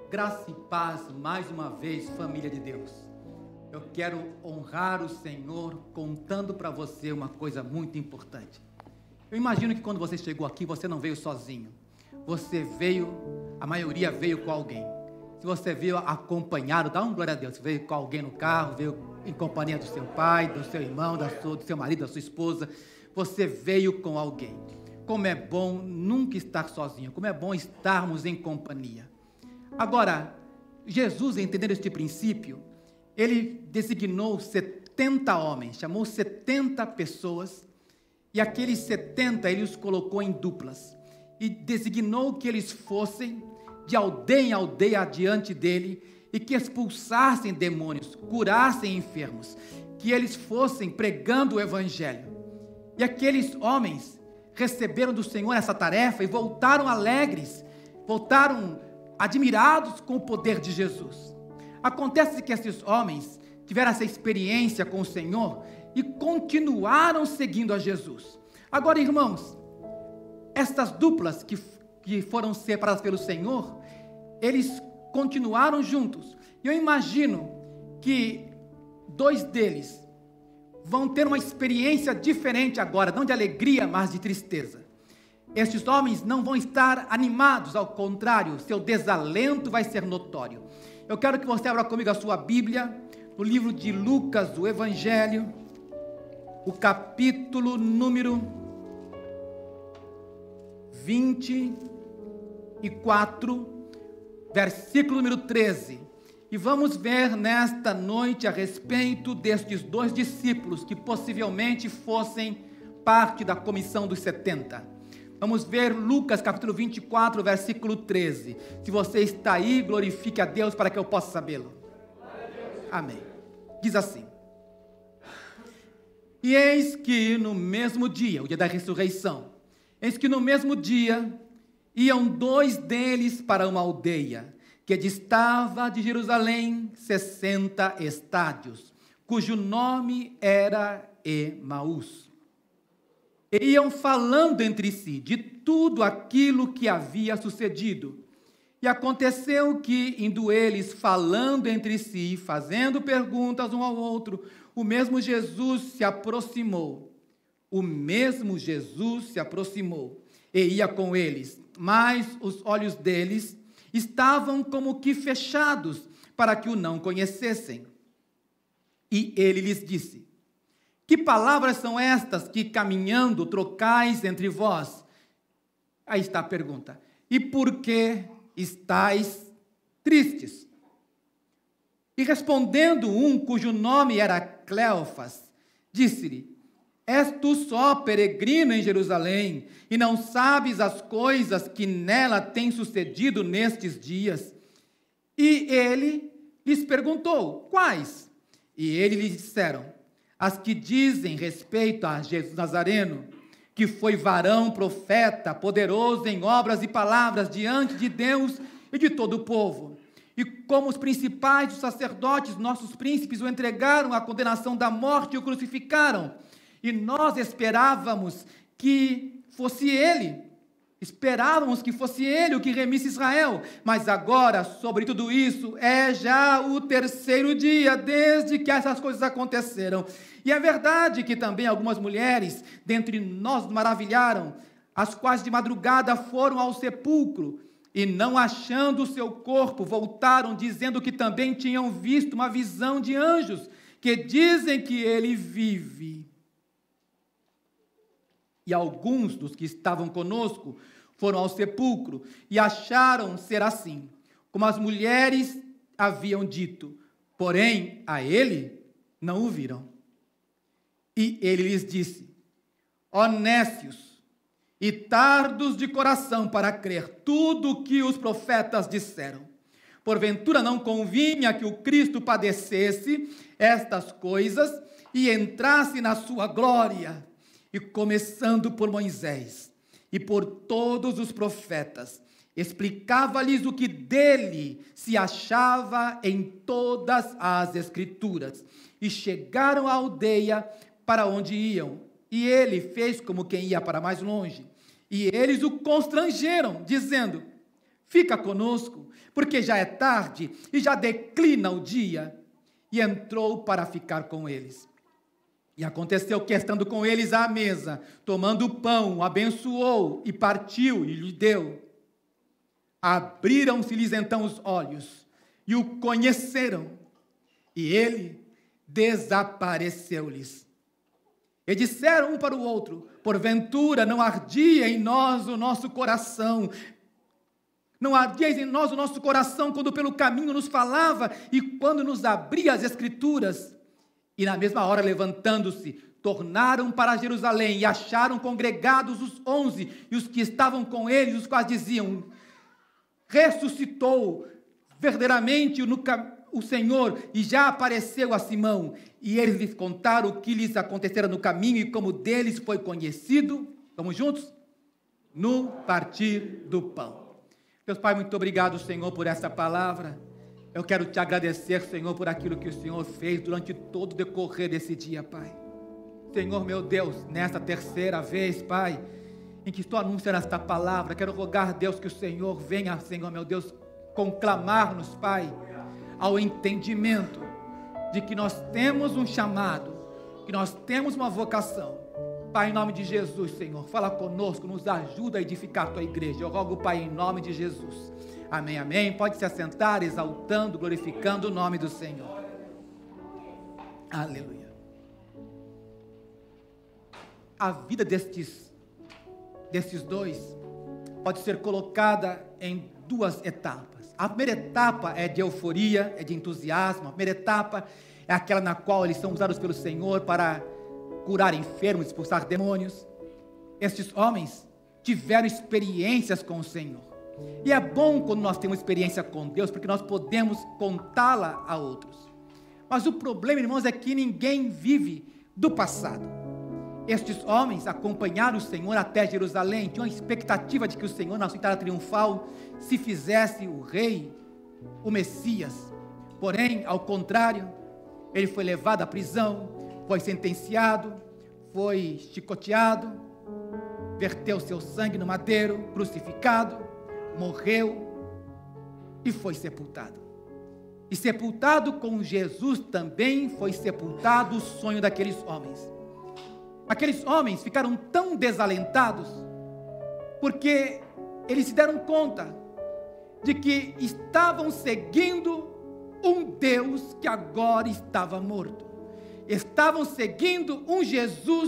Graça e paz, mais uma vez, família de Deus. Eu quero honrar o Senhor contando para você uma coisa muito importante. Eu imagino que quando você chegou aqui, você não veio sozinho. Você veio, a maioria veio com alguém. Se você veio acompanhado, dá um glória a Deus. Você veio com alguém no carro, veio em companhia do seu pai, do seu irmão, do seu marido, da sua esposa. Você veio com alguém. Como é bom nunca estar sozinho, como é bom estarmos em companhia. Agora, Jesus, entendendo este princípio, ele designou 70 homens, chamou 70 pessoas, e aqueles 70 ele os colocou em duplas, e designou que eles fossem de aldeia em aldeia adiante dele, e que expulsassem demônios, curassem enfermos, que eles fossem pregando o evangelho. E aqueles homens receberam do Senhor essa tarefa e voltaram alegres, voltaram admirados com o poder de Jesus. Acontece que esses homens tiveram essa experiência com o Senhor e continuaram seguindo a Jesus. Agora, irmãos, estas duplas que foram separadas pelo Senhor, eles continuaram juntos. E eu imagino que dois deles vão ter uma experiência diferente agora, não de alegria, mas de tristeza. Estes homens não vão estar animados, ao contrário, seu desalento vai ser notório. Eu quero que você abra comigo a sua Bíblia, no livro de Lucas, o Evangelho, o capítulo número 24, versículo número 13. E vamos ver nesta noite a respeito destes dois discípulos que possivelmente fossem parte da comissão dos 70. Vamos ver Lucas capítulo 24, versículo 13. Se você está aí, glorifique a Deus para que eu possa sabê-lo. Amém. Diz assim: E eis que no mesmo dia, o dia da ressurreição, eis que no mesmo dia iam dois deles para uma aldeia, que distava de Jerusalém 60 estádios, cujo nome era Emaús. E iam falando entre si de tudo aquilo que havia sucedido. E aconteceu que, indo eles falando entre si, fazendo perguntas um ao outro, o mesmo Jesus se aproximou. E ia com eles, mas os olhos deles estavam como que fechados, para que o não conhecessem. E ele lhes disse: Que palavras são estas que, caminhando, trocais entre vós? Aí está a pergunta. E por que estáis tristes? E respondendo um, cujo nome era Cleofas, disse-lhe: És tu só peregrino em Jerusalém, e não sabes as coisas que nela têm sucedido nestes dias? E ele lhes perguntou: Quais? E eles lhe disseram: As que dizem respeito a Jesus Nazareno, que foi varão, profeta, poderoso em obras e palavras diante de Deus e de todo o povo. E como os principais dos sacerdotes, nossos príncipes, o entregaram à condenação da morte e o crucificaram. E nós esperávamos que fosse ele o que remisse Israel. Mas agora, sobre tudo isso, é já o terceiro dia desde que essas coisas aconteceram. E é verdade que também algumas mulheres dentre nós maravilharam, as quais de madrugada foram ao sepulcro, e não achando o seu corpo, voltaram dizendo que também tinham visto uma visão de anjos, que dizem que ele vive. E alguns dos que estavam conosco foram ao sepulcro e acharam ser assim, como as mulheres haviam dito, porém a ele não o viram. E ele lhes disse: Ó nécios e tardos de coração para crer tudo o que os profetas disseram. Porventura não convinha que o Cristo padecesse estas coisas e entrasse na sua glória? E começando por Moisés e por todos os profetas, explicava-lhes o que dele se achava em todas as Escrituras. E chegaram à aldeia para onde iam, e ele fez como quem ia para mais longe. E eles o constrangeram, dizendo: fica conosco, porque já é tarde e já declina o dia. E entrou para ficar com eles. E aconteceu que, estando com eles à mesa, tomando o pão, abençoou e partiu e lhe deu. Abriram-se-lhes então os olhos e o conheceram, e ele desapareceu-lhes. E disseram um para o outro: porventura não ardia em nós o nosso coração? Não ardia em nós o nosso coração quando pelo caminho nos falava e quando nos abria as Escrituras? E na mesma hora, levantando-se, tornaram para Jerusalém e acharam congregados os 11 e os que estavam com eles, os quais diziam: ressuscitou verdadeiramente o Senhor e já apareceu a Simão. E eles lhes contaram o que lhes acontecera no caminho e como deles foi conhecido. Vamos juntos? No partir do pão. Deus Pai, muito obrigado, Senhor, por essa palavra. Eu quero te agradecer, Senhor, por aquilo que o Senhor fez durante todo o decorrer desse dia, Pai. Senhor, meu Deus, nesta terceira vez, Pai, em que estou anunciando esta palavra, quero rogar, Deus, que o Senhor venha, Senhor, meu Deus, conclamar-nos, Pai, ao entendimento de que nós temos um chamado, que nós temos uma vocação. Pai, em nome de Jesus, Senhor, fala conosco, nos ajuda a edificar a tua igreja. Eu rogo, Pai, em nome de Jesus. Amém, amém. Pode se assentar, exaltando, glorificando o nome do Senhor. Aleluia. A vida destes dois pode ser colocada em duas etapas. A primeira etapa é de euforia, é de entusiasmo. A primeira etapa é aquela na qual eles são usados pelo Senhor para curar enfermos, expulsar demônios. Estes homens tiveram experiências com o Senhor. E é bom quando nós temos experiência com Deus, porque nós podemos contá-la a outros. Mas o problema, irmãos, é que ninguém vive do passado. Estes homens acompanharam o Senhor até Jerusalém, tinham a expectativa de que o Senhor, na sua entrada triunfal, se fizesse o rei, o Messias. Porém, ao contrário, ele foi levado à prisão, foi sentenciado, foi chicoteado, verteu seu sangue no madeiro, crucificado, morreu e foi sepultado. E sepultado com Jesus também foi sepultado o sonho daqueles homens. Aqueles homens ficaram tão desalentados porque eles se deram conta de que estavam seguindo um Deus que agora estava morto. Estavam seguindo um Jesus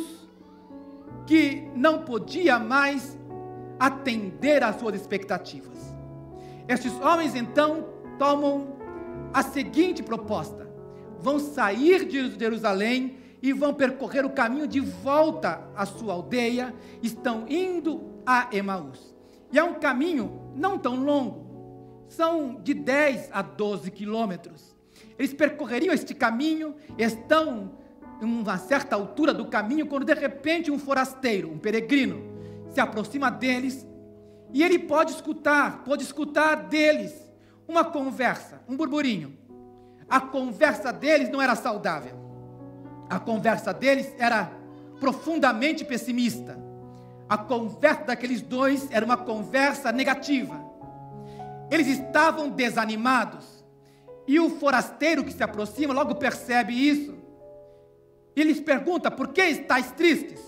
que não podia mais atender às suas expectativas. Estes homens então tomam a seguinte proposta: vão sair de Jerusalém e vão percorrer o caminho de volta à sua aldeia, estão indo a Emaús. E é um caminho não tão longo, são de 10 a 12 quilômetros. Eles percorreriam este caminho, estão em uma certa altura do caminho, quando de repente um forasteiro, um peregrino, se aproxima deles, e ele pode escutar deles uma conversa, um burburinho. A conversa deles não era saudável, a conversa deles era profundamente pessimista. A conversa daqueles dois era uma conversa negativa. Eles estavam desanimados, e o forasteiro que se aproxima logo percebe isso, e lhes pergunta: por que estáis tristes?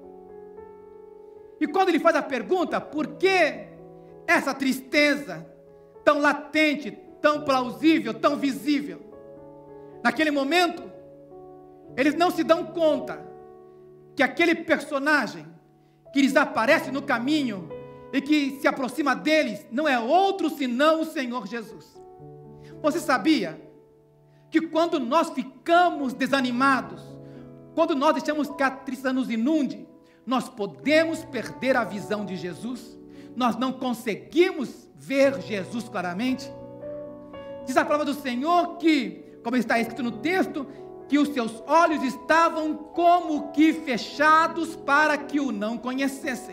E quando ele faz a pergunta, por que essa tristeza tão latente, tão plausível, tão visível? Naquele momento, eles não se dão conta que aquele personagem que lhes aparece no caminho e que se aproxima deles não é outro senão o Senhor Jesus. Você sabia que quando nós ficamos desanimados, quando nós deixamos que a tristeza nos inunde, nós podemos perder a visão de Jesus? Nós não conseguimos ver Jesus claramente? Diz a palavra do Senhor que, como está escrito no texto, que os seus olhos estavam como que fechados para que o não conhecessem.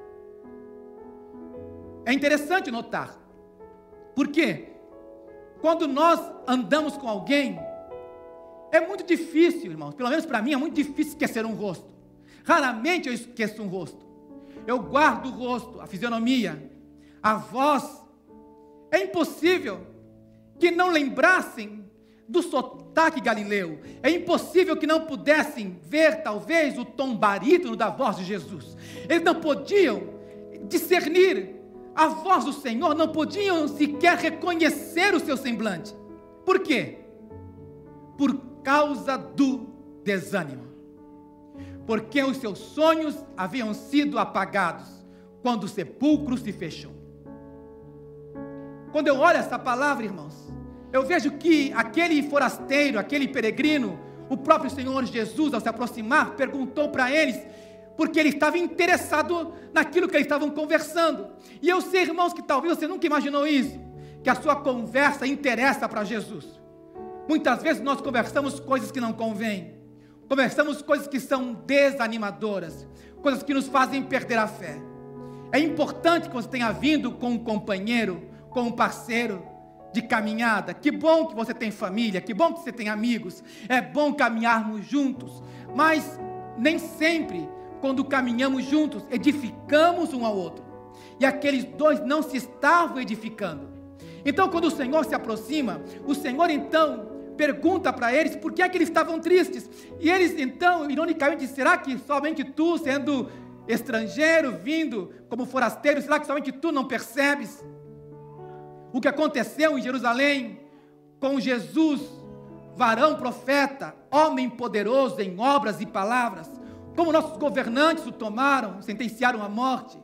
É interessante notar, porque quando nós andamos com alguém, é muito difícil, irmãos, pelo menos para mim é muito difícil esquecer um rosto. Raramente eu esqueço um rosto. Eu guardo o rosto, a fisionomia, a voz, É impossível que não lembrassem do sotaque galileu. É impossível que não pudessem ver, talvez, o tom barítono da voz de Jesus. Eles não podiam discernir a voz do Senhor, não podiam sequer reconhecer o seu semblante. Por quê? Por causa do desânimo. Porque os seus sonhos haviam sido apagados quando o sepulcro se fechou. Quando eu olho essa palavra, irmãos, eu vejo que aquele forasteiro, aquele peregrino, o próprio Senhor Jesus, ao se aproximar, perguntou para eles, porque ele estava interessado naquilo que eles estavam conversando. E eu sei, irmãos, que talvez você nunca imaginou isso, que a sua conversa interessa para Jesus. Muitas vezes nós conversamos coisas que não convêm, conversamos coisas que são desanimadoras, coisas que nos fazem perder a fé. É importante que você tenha vindo com um companheiro, com um parceiro de caminhada. Que bom que você tem família, que bom que você tem amigos, é bom caminharmos juntos, mas nem sempre, quando caminhamos juntos, edificamos um ao outro, e aqueles dois não se estavam edificando. Então, quando o Senhor se aproxima, o Senhor então pergunta para eles por que é que eles estavam tristes, e eles então, ironicamente, dizem: será que somente tu, sendo estrangeiro, vindo como forasteiro, será que somente tu não percebes o que aconteceu em Jerusalém com Jesus, varão profeta, homem poderoso em obras e palavras, como nossos governantes o tomaram, sentenciaram à morte?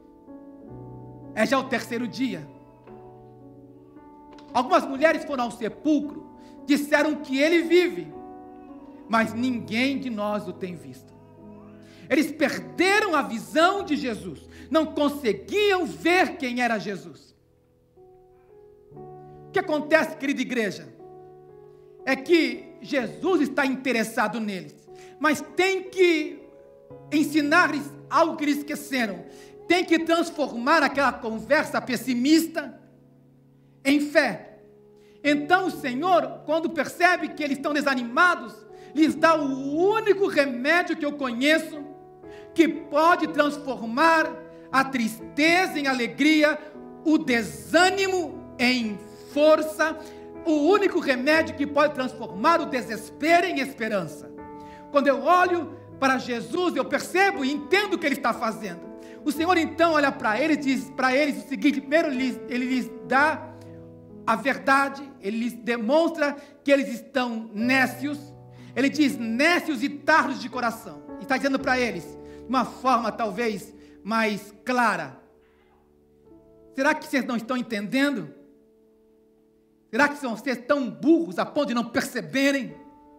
É já o terceiro dia. Algumas mulheres foram ao sepulcro, disseram que ele vive, mas ninguém de nós o tem visto. Eles perderam a visão de Jesus, não conseguiam ver quem era Jesus. O que acontece, querida igreja, é que Jesus está interessado neles, mas tem que ensinar-lhes algo que eles esqueceram, tem que transformar aquela conversa pessimista em fé. Então o Senhor, quando percebe que eles estão desanimados, lhes dá o único remédio que eu conheço, que pode transformar a tristeza em alegria, o desânimo em força, o único remédio que pode transformar o desespero em esperança. Quando eu olho para Jesus, eu percebo e entendo o que Ele está fazendo. O Senhor então olha para eles e diz para eles o seguinte: primeiro Ele lhes dá a verdade, Ele lhes demonstra que eles estão nécios. Ele diz: nécios e tardos de coração. E está dizendo para eles, de uma forma talvez mais clara: será que vocês não estão entendendo? Será que vocês estão burros a ponto de não perceberem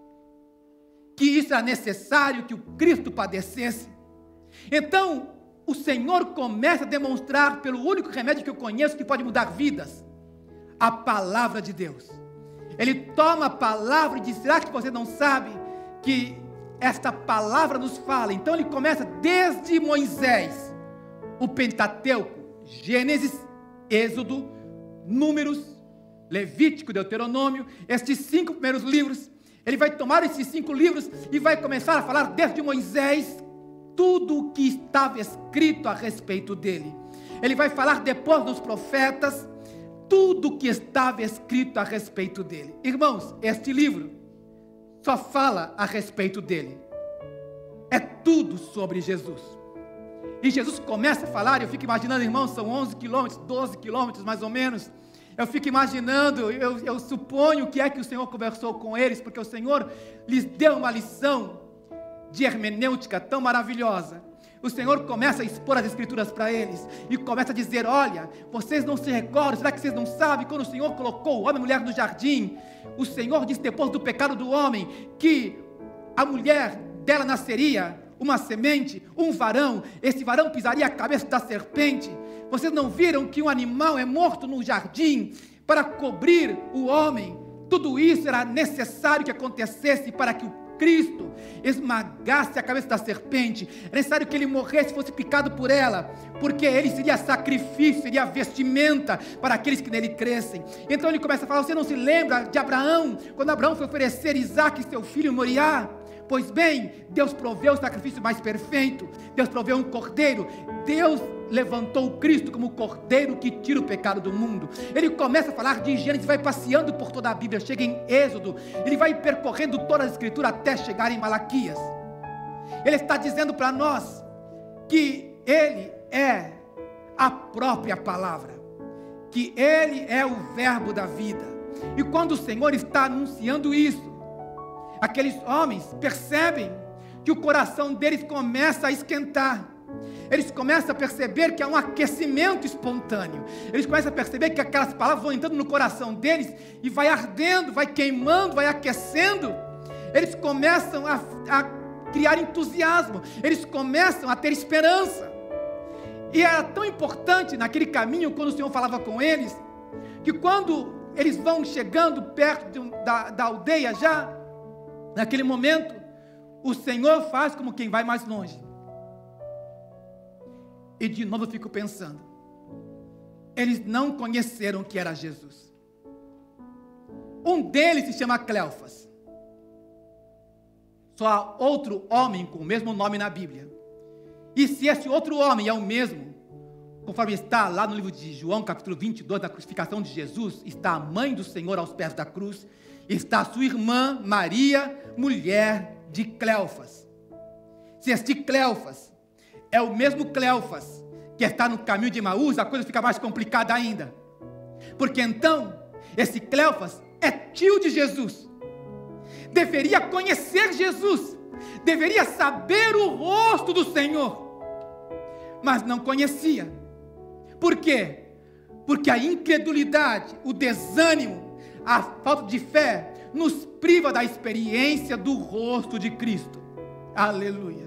que isso era necessário, que o Cristo padecesse? Então o Senhor começa a demonstrar, pelo único remédio que eu conheço que pode mudar vidas, a palavra de Deus. Ele toma a palavra e diz: será que você não sabe que esta palavra nos fala? Então ele começa desde Moisés, o Pentateuco, Gênesis, Êxodo, Números, Levítico, Deuteronômio, estes 5 primeiros livros. Ele vai tomar esses 5 livros e vai começar a falar desde Moisés tudo o que estava escrito a respeito dele. Ele vai falar depois dos profetas tudo o que estava escrito a respeito dele. Irmãos, este livro só fala a respeito dele. É tudo sobre Jesus. E Jesus começa a falar, eu fico imaginando, irmãos, são 11 quilômetros, 12 quilômetros mais ou menos. Eu fico imaginando, eu suponho que é que o Senhor conversou com eles, porque o Senhor lhes deu uma lição de hermenêutica tão maravilhosa. O Senhor começa a expor as Escrituras para eles, e começa a dizer: olha, vocês não se recordam, será que vocês não sabem, quando o Senhor colocou o homem e a mulher no jardim, o Senhor disse, depois do pecado do homem, que a mulher dela nasceria uma semente, um varão, esse varão pisaria a cabeça da serpente. Vocês não viram que um animal é morto no jardim para cobrir o homem? Tudo isso era necessário que acontecesse para que o Cristo esmagasse a cabeça da serpente. É necessário que ele morresse, fosse picado por ela, porque ele seria sacrifício, seria vestimenta para aqueles que nele crescem. Então ele começa a falar: você não se lembra de Abraão, quando Abraão foi oferecer Isaque, seu filho Moriá? Pois bem, Deus proveu o sacrifício mais perfeito, Deus proveu um cordeiro, Deus levantou o Cristo como o cordeiro que tira o pecado do mundo. Ele começa a falar de Gênesis, vai passeando por toda a Bíblia, chega em Êxodo, ele vai percorrendo toda a Escritura até chegar em Malaquias. Ele está dizendo para nós que Ele é a própria palavra, que Ele é o verbo da vida. E quando o Senhor está anunciando isso, aqueles homens percebem que o coração deles começa a esquentar. Eles começam a perceber que há um aquecimento espontâneo. Eles começam a perceber que aquelas palavras vão entrando no coração deles e vai ardendo, vai queimando, vai aquecendo. Eles começam a criar entusiasmo. Eles começam a ter esperança. E era tão importante naquele caminho, quando o Senhor falava com eles, que quando eles vão chegando perto da aldeia já, naquele momento, o Senhor faz como quem vai mais longe. E de novo eu fico pensando, eles não conheceram que era Jesus. Um deles se chama Cleofas. Só há outro homem com o mesmo nome na Bíblia. E se esse outro homem é o mesmo, conforme está lá no livro de João, capítulo 22, da crucificação de Jesus, está a mãe do Senhor aos pés da cruz, está a sua irmã Maria, mulher de Cleofas. Se este Cleofas é o mesmo Cleofas que está no caminho de Emaús, a coisa fica mais complicada ainda. Porque então, esse Cleofas é tio de Jesus. Deveria conhecer Jesus. Deveria saber o rosto do Senhor. Mas não conhecia. Por quê? Porque a incredulidade, o desânimo, a falta de fé nos priva da experiência do rosto de Cristo. Aleluia.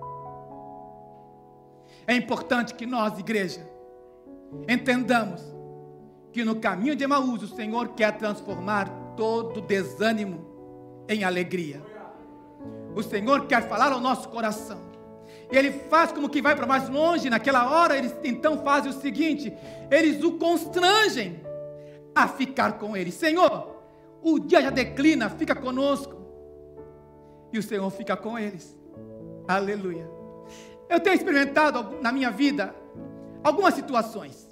É importante que nós, igreja, entendamos que no caminho de Emaús o Senhor quer transformar todo desânimo em alegria. O Senhor quer falar ao nosso coração. Ele faz como que vai para mais longe. Naquela hora eles então fazem o seguinte: eles o constrangem a ficar com ele. Senhor, o dia já declina, fica conosco. E o Senhor fica com eles. Aleluia. Eu tenho experimentado na minha vida algumas situações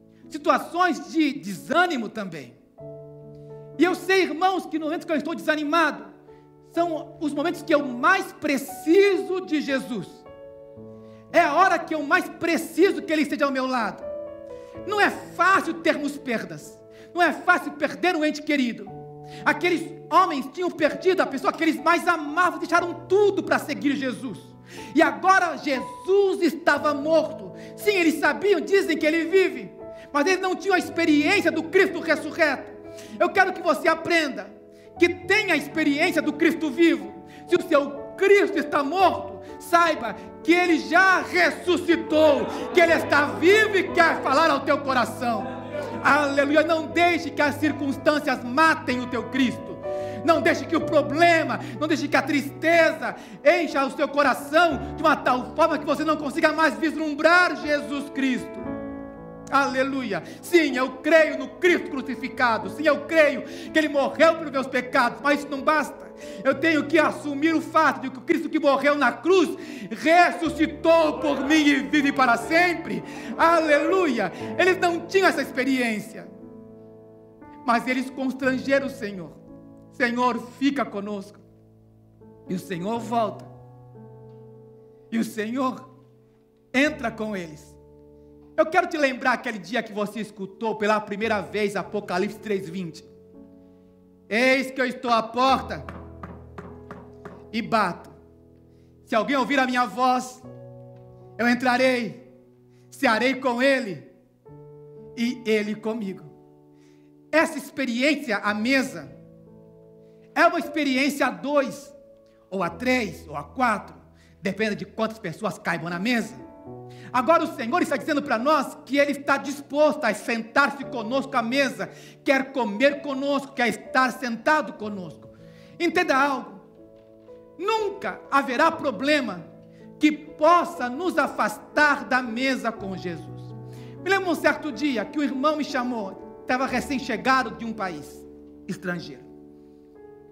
de desânimo também. E eu sei, irmãos, que no momento que eu estou desanimado, são os momentos que eu mais preciso de Jesus. É a hora que eu mais preciso que Ele esteja ao meu lado. Não é fácil termos perdas. Não é fácil perder um ente querido. Aqueles homens tinham perdido a pessoa que eles mais amavam, deixaram tudo para seguir Jesus. E agora Jesus estava morto. Sim, eles sabiam, dizem que Ele vive, mas eles não tinham a experiência do Cristo ressurreto. Eu quero que você aprenda, que tenha a experiência do Cristo vivo. Se o seu Cristo está morto, saiba que Ele já ressuscitou, que Ele está vivo e quer falar ao teu coração. Aleluia. Não deixe que as circunstâncias matem o teu Cristo. Não deixe que o problema, não deixe que a tristeza encha o seu coração de uma tal forma que você não consiga mais vislumbrar Jesus Cristo. Aleluia. Sim, eu creio no Cristo crucificado. Sim, eu creio que Ele morreu pelos meus pecados, mas isso não basta. Eu tenho que assumir o fato de que o Cristo que morreu na cruz ressuscitou por mim e vive para sempre. Aleluia. Eles não tinham essa experiência, mas eles constrangeram o Senhor. Senhor, fica conosco. E o Senhor volta. E o Senhor entra com eles. Eu quero te lembrar aquele dia que você escutou pela primeira vez Apocalipse 3:20. Eis que eu estou à porta e bato. Se alguém ouvir a minha voz, eu entrarei, cearei com ele e ele comigo. Essa experiência à mesa é uma experiência a 2, ou a 3, ou a 4, depende de quantas pessoas caibam na mesa. Agora o Senhor está dizendo para nós que Ele está disposto a sentar-se conosco à mesa, quer comer conosco, quer estar sentado conosco. Entenda algo, nunca haverá problema que possa nos afastar da mesa com Jesus. Me lembro um certo dia que o irmão me chamou, estava recém-chegado de um país estrangeiro.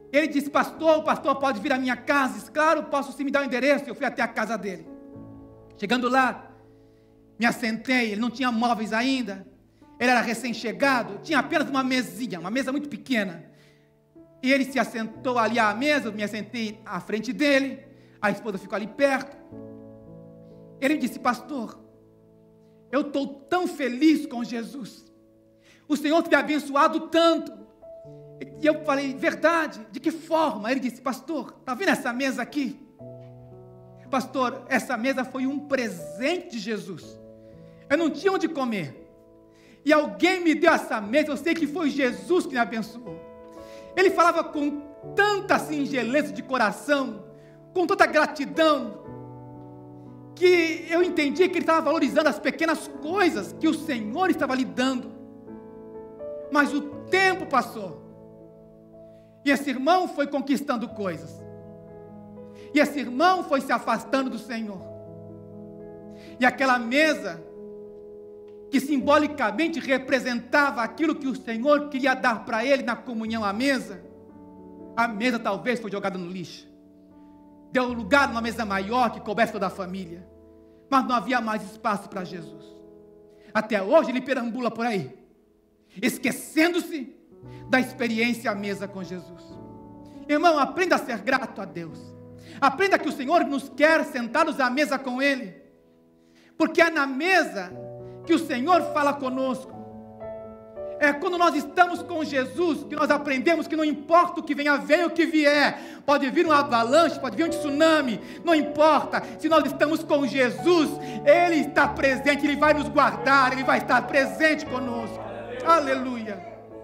Ele disse: pastor, o pastor pode vir à minha casa? Disse: claro, posso sim, me dar o endereço. Eu fui até a casa dele. Chegando lá, me assentei. Ele não tinha móveis ainda, ele era recém-chegado, tinha apenas uma mesinha, uma mesa muito pequena. E ele se assentou ali à mesa, eu me assentei à frente dele, a esposa ficou ali perto. Ele disse: pastor, eu estou tão feliz com Jesus, o Senhor tem me abençoado tanto. E eu falei: verdade? De que forma? Ele disse: pastor, está vendo essa mesa aqui? Pastor, essa mesa foi um presente de Jesus, eu não tinha onde comer, e alguém me deu essa mesa, eu sei que foi Jesus que me abençoou. Ele falava com tanta singeleza de coração, com tanta gratidão, que eu entendi que ele estava valorizando as pequenas coisas que o Senhor estava lhe dando. Mas o tempo passou, e esse irmão foi conquistando coisas, e esse irmão foi se afastando do Senhor, e aquela mesa, que simbolicamente representava aquilo que o Senhor queria dar para ele na comunhão à mesa, a mesa talvez foi jogada no lixo, deu lugar numa mesa maior que coubesse toda a família, mas não havia mais espaço para Jesus. Até hoje ele perambula por aí, esquecendo-se da experiência à mesa com Jesus. Irmão, aprenda a ser grato a Deus, aprenda que o Senhor nos quer sentados à mesa com Ele, porque é na mesa que o Senhor fala conosco. É quando nós estamos com Jesus que nós aprendemos que não importa o que venha, venha o que vier, pode vir uma avalanche, pode vir um tsunami, não importa, se nós estamos com Jesus, Ele está presente, Ele vai nos guardar, Ele vai estar presente conosco. Aleluia.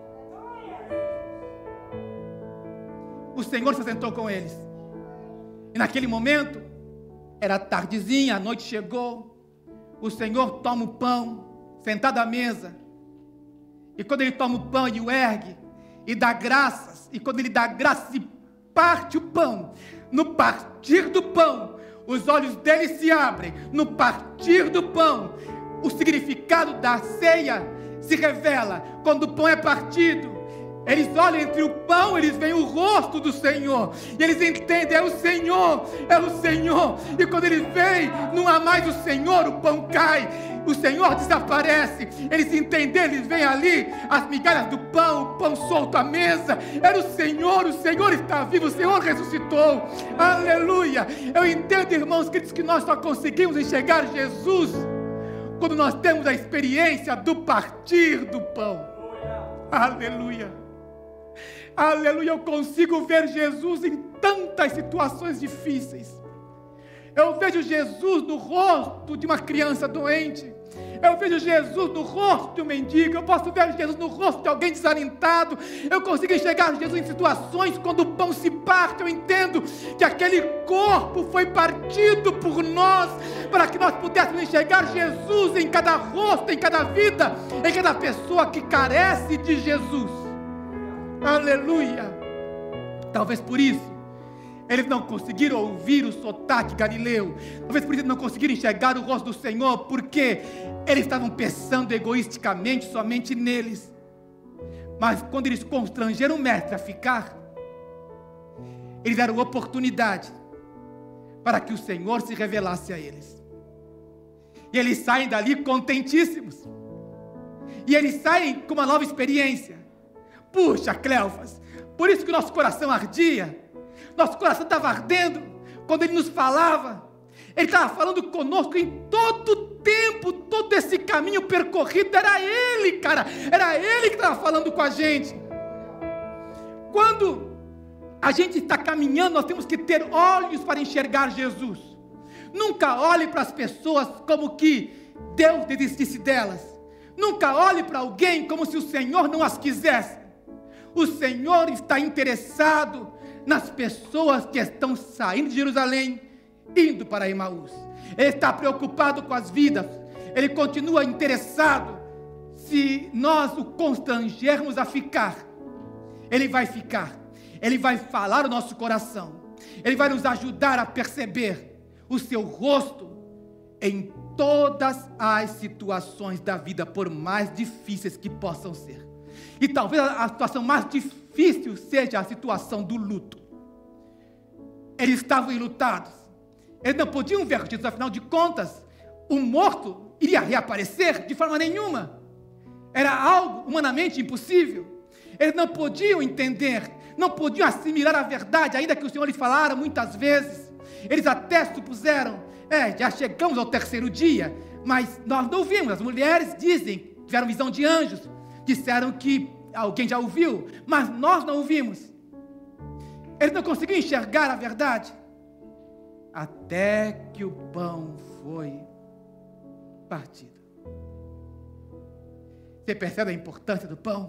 O Senhor se sentou com eles, e naquele momento, era tardezinha, a noite chegou, o Senhor toma o pão, sentado à mesa, e quando Ele toma o pão e o ergue, e dá graças, e quando Ele dá graças e parte o pão, no partir do pão, os olhos dele se abrem, no partir do pão, o significado da ceia se revela, quando o pão é partido, eles olham entre o pão, eles veem o rosto do Senhor, e eles entendem, é o Senhor, e quando eles veem, não há mais o Senhor, o pão cai, o Senhor desaparece, eles entendem, eles veem ali, as migalhas do pão, o pão solto à mesa, era o Senhor está vivo, o Senhor ressuscitou, aleluia. Eu entendo, irmãos, que nós só conseguimos enxergar Jesus, quando nós temos a experiência do partir do pão, aleluia. Aleluia, eu consigo ver Jesus em tantas situações difíceis. Eu vejo Jesus no rosto de uma criança doente. Eu vejo Jesus no rosto de um mendigo. Eu posso ver Jesus no rosto de alguém desalentado. Eu consigo enxergar Jesus em situações quando o pão se parte. Eu entendo que aquele corpo foi partido por nós, para que nós pudéssemos enxergar Jesus em cada rosto, em cada vida, em cada pessoa que carece de Jesus. Aleluia. Talvez por isso eles não conseguiram ouvir o sotaque galileu, talvez por isso eles não conseguiram enxergar o rosto do Senhor, porque eles estavam pensando egoisticamente somente neles. Mas quando eles constrangeram o mestre a ficar, eles deram oportunidade para que o Senhor se revelasse a eles, e eles saem dali contentíssimos, e eles saem com uma nova experiência. Puxa, Cleofas, por isso que o nosso coração ardia, nosso coração estava ardendo, quando Ele nos falava, Ele estava falando conosco em todo o tempo, todo esse caminho percorrido, era Ele, cara, era Ele que estava falando com a gente. Quando a gente está caminhando, nós temos que ter olhos para enxergar Jesus. Nunca olhe para as pessoas como que Deus desistisse delas, nunca olhe para alguém como se o Senhor não as quisesse. O Senhor está interessado nas pessoas que estão saindo de Jerusalém, indo para Emaús. Ele está preocupado com as vidas. Ele continua interessado. Se nós o constrangermos a ficar, Ele vai ficar. Ele vai falar o nosso coração. Ele vai nos ajudar a perceber o seu rosto em todas as situações da vida, por mais difíceis que possam ser. E talvez a situação mais difícil difícil seja a situação do luto, eles estavam enlutados. Eles não podiam ver Jesus, afinal de contas, o morto iria reaparecer de forma nenhuma. Era algo humanamente impossível. Eles não podiam entender, não podiam assimilar a verdade, ainda que o Senhor lhes falara muitas vezes. Eles até supuseram, já chegamos ao terceiro dia, mas nós não vimos. As mulheres dizem, tiveram visão de anjos, disseram que alguém já ouviu, mas nós não ouvimos. Eles não conseguiam enxergar a verdade, até que o pão foi partido. Você percebe a importância do pão?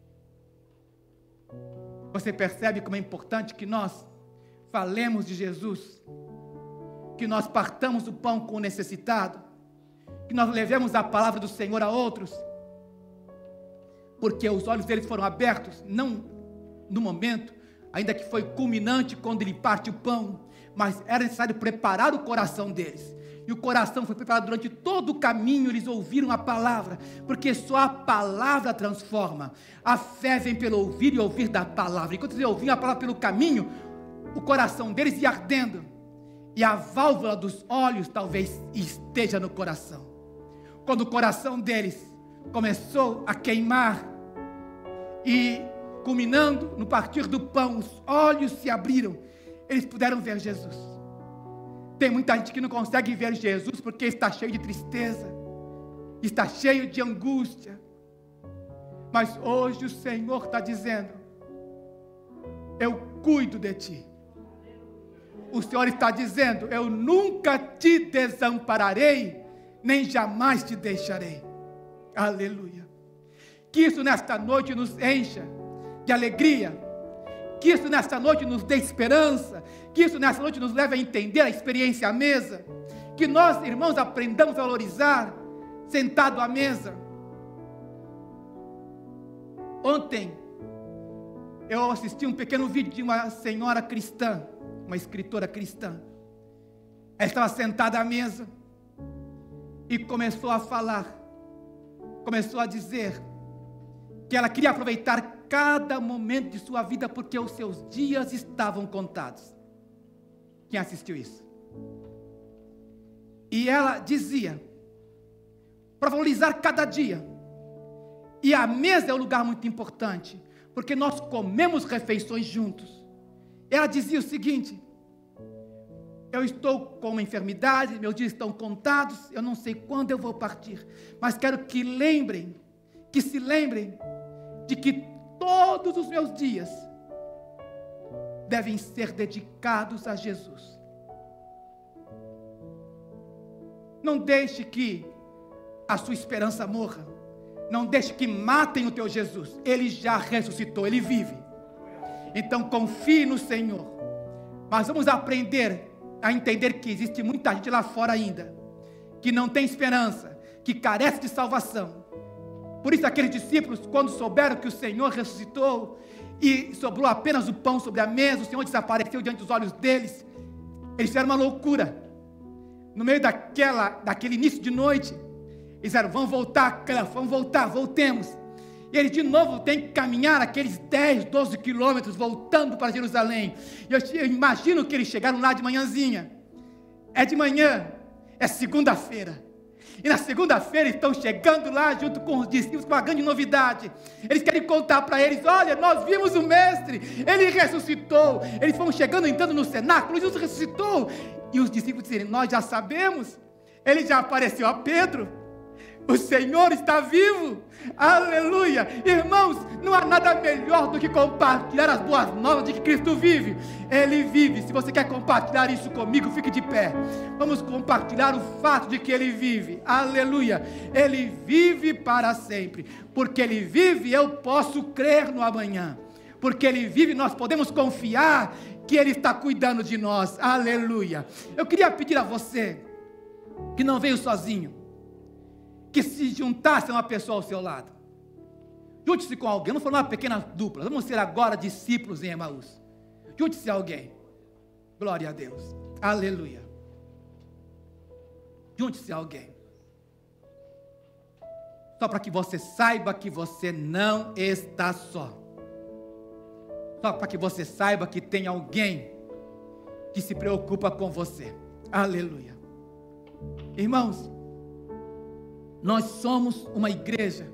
Você percebe como é importante que nós falemos de Jesus, que nós partamos o pão com o necessitado, que nós levemos a palavra do Senhor a outros, porque os olhos deles foram abertos, não no momento, ainda que foi culminante quando ele parte o pão, mas era necessário preparar o coração deles. E o coração foi preparado durante todo o caminho. Eles ouviram a palavra, porque só a palavra transforma. A fé vem pelo ouvir e ouvir da palavra. Enquanto eles ouviam a palavra pelo caminho, o coração deles ia ardendo, e a válvula dos olhos talvez esteja no coração. Quando o coração deles começou a queimar, e culminando no partir do pão, os olhos se abriram, eles puderam ver Jesus. Tem muita gente que não consegue ver Jesus porque está cheio de tristeza, está cheio de angústia. Mas hoje o Senhor está dizendo: eu cuido de ti. O Senhor está dizendo: eu nunca te desampararei, nem jamais te deixarei. Aleluia. Que isso nesta noite nos encha de alegria, que isso nesta noite nos dê esperança, que isso nesta noite nos leve a entender a experiência à mesa, que nós, irmãos, aprendamos a valorizar sentado à mesa. Ontem eu assisti um pequeno vídeo de uma senhora cristã, uma escritora cristã. Ela estava sentada à mesa e começou a falar, começou a dizer que ela queria aproveitar cada momento de sua vida, porque os seus dias estavam contados. Quem assistiu isso? E ela dizia, para valorizar cada dia. E a mesa é um lugar muito importante, porque nós comemos refeições juntos. Ela dizia o seguinte: eu estou com uma enfermidade, meus dias estão contados, eu não sei quando eu vou partir, mas quero que se lembrem de que todos os meus dias devem ser dedicados a Jesus. Não deixe que a sua esperança morra. Não deixe que matem o teu Jesus. Ele já ressuscitou, ele vive. Então confie no Senhor. Mas vamos aprender a entender que existe muita gente lá fora ainda que não tem esperança, que carece de salvação. Por isso aqueles discípulos, quando souberam que o Senhor ressuscitou e sobrou apenas o pão sobre a mesa, o Senhor desapareceu diante dos olhos deles, eles fizeram uma loucura. No meio daquele início de noite, eles disseram: vamos voltar, voltemos. E eles de novo têm que caminhar aqueles 10, 12 quilômetros voltando para Jerusalém. E eu imagino que eles chegaram lá de manhãzinha. É de manhã, é segunda-feira. E na segunda-feira estão chegando lá junto com os discípulos com uma grande novidade. Eles querem contar para eles: olha, nós vimos o Mestre, ele ressuscitou. Eles foram chegando, entrando no cenáculo, Jesus ressuscitou. E os discípulos disseram: nós já sabemos, ele já apareceu a Pedro. O Senhor está vivo, aleluia. Irmãos, não há nada melhor do que compartilhar as boas novas de que Cristo vive. Ele vive. Se você quer compartilhar isso comigo, fique de pé. Vamos compartilhar o fato de que Ele vive, aleluia. Ele vive para sempre. Porque Ele vive, eu posso crer no amanhã. Porque Ele vive, nós podemos confiar que Ele está cuidando de nós, aleluia. Eu queria pedir a você que não veio sozinho, que se juntasse a uma pessoa ao seu lado. Junte-se com alguém. Não for uma pequena dupla. Vamos ser agora discípulos em Emaús. Junte-se a alguém. Glória a Deus. Aleluia. Junte-se a alguém. Só para que você saiba que você não está só. só para que você saiba que tem alguém que se preocupa com você. Aleluia. Irmãos, nós somos uma igreja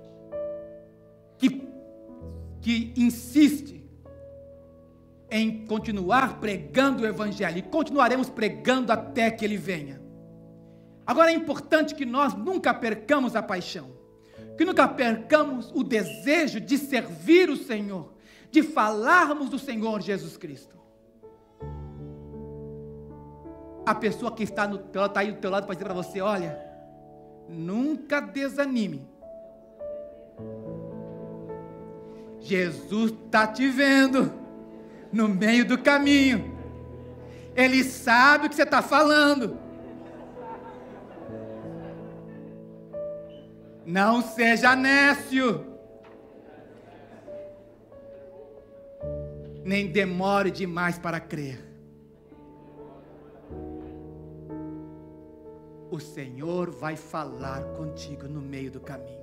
que insiste em continuar pregando o Evangelho, e continuaremos pregando até que Ele venha. Agora é importante que nós nunca percamos a paixão, que nunca percamos o desejo de servir o Senhor, de falarmos do Senhor Jesus Cristo. A pessoa que está aí do teu lado pode dizer para você: olha, nunca desanime. Jesus está te vendo no meio do caminho. Ele sabe o que você está falando. Não seja nécio. Nem demore demais para crer. O Senhor vai falar contigo no meio do caminho.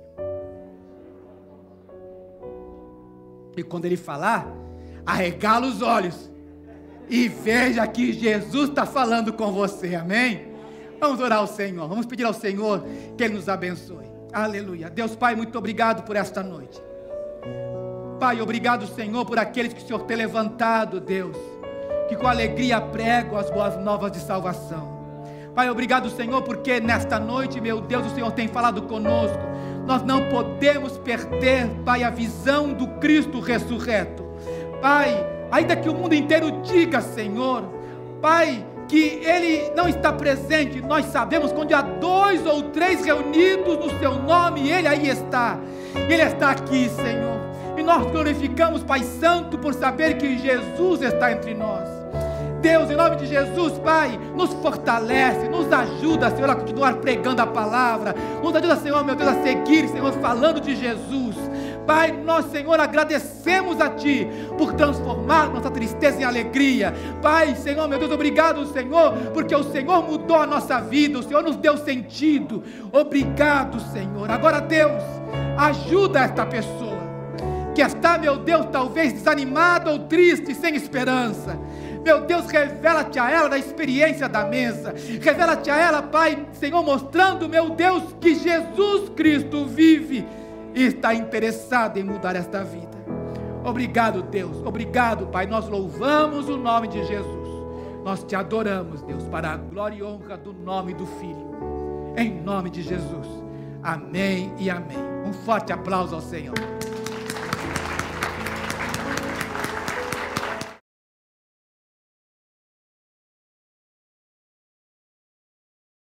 E quando Ele falar, arregala os olhos e veja que Jesus está falando com você, amém? Vamos orar ao Senhor, vamos pedir ao Senhor que Ele nos abençoe. Aleluia. Deus Pai, muito obrigado por esta noite. Pai, obrigado, Senhor, por aqueles que o Senhor tem levantado, Deus, que com alegria pregam as boas novas de salvação. Pai, obrigado, Senhor, porque nesta noite, meu Deus, o Senhor tem falado conosco. Nós não podemos perder, Pai, a visão do Cristo ressurreto. Pai, ainda que o mundo inteiro diga, Senhor, Pai, que Ele não está presente, nós sabemos que onde há 2 ou 3 reunidos no Seu nome, Ele aí está. Ele está aqui, Senhor. E nós glorificamos, Pai Santo, por saber que Jesus está entre nós. Deus, em nome de Jesus, Pai, nos fortalece, nos ajuda, Senhor, a continuar pregando a palavra, nos ajuda, Senhor, meu Deus, a seguir, Senhor, falando de Jesus. Pai, nós, Senhor, agradecemos a Ti por transformar nossa tristeza em alegria. Pai, Senhor, meu Deus, obrigado, Senhor, porque o Senhor mudou a nossa vida, o Senhor nos deu sentido. Obrigado, Senhor. Agora, Deus, ajuda esta pessoa que está, meu Deus, talvez desanimada ou triste, sem esperança. Meu Deus, revela-te a ela da experiência da mesa. Revela-te a ela, Pai, Senhor, mostrando, meu Deus, que Jesus Cristo vive e está interessado em mudar esta vida. Obrigado, Deus. Obrigado, Pai. Nós louvamos o nome de Jesus. Nós te adoramos, Deus, para a glória e honra do nome do Filho. Em nome de Jesus. Amém e amém. Um forte aplauso ao Senhor.